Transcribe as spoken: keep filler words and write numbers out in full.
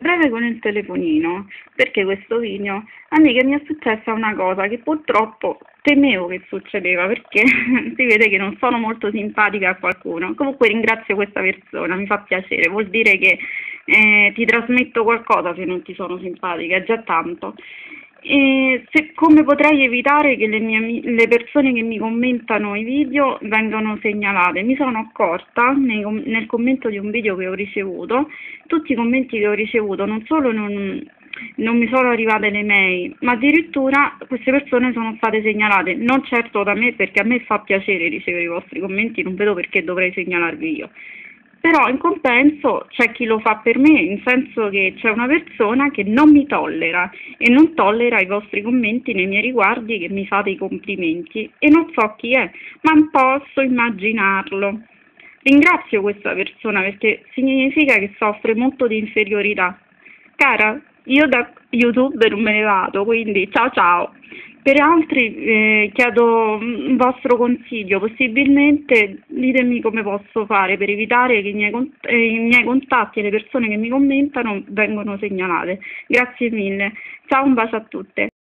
Breve con il telefonino, perché questo video? Amica, mi è successa una cosa che purtroppo temevo che succedeva, perché si vede che non sono molto simpatica a qualcuno. Comunque ringrazio questa persona, mi fa piacere, vuol dire che eh, ti trasmetto qualcosa se non ti sono simpatica, è già tanto. E se, come potrei evitare che le, mie, le persone che mi commentano i video vengano segnalate? Mi sono accorta nei, nel commento di un video che ho ricevuto, tutti i commenti che ho ricevuto non solo non, non mi sono arrivate le mail, ma addirittura queste persone sono state segnalate, non certo da me, perché a me fa piacere ricevere i vostri commenti, non vedo perché dovrei segnalarvi io. Però in compenso c'è chi lo fa per me, in senso che c'è una persona che non mi tollera e non tollera i vostri commenti nei miei riguardi, che mi fate i complimenti, e non so chi è, ma posso immaginarlo. Ringrazio questa persona perché significa che soffre molto di inferiorità. Cara, io da YouTube non me ne vado, quindi ciao ciao. Per altri eh, chiedo un vostro consiglio, possibilmente ditemi come posso fare per evitare che i miei, cont- eh, i miei contatti e le persone che mi commentano vengano segnalate. Grazie mille, ciao, un bacio a tutte.